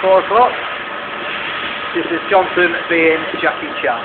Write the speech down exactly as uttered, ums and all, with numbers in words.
four o'clock. This is Johnson being Jackie Chan.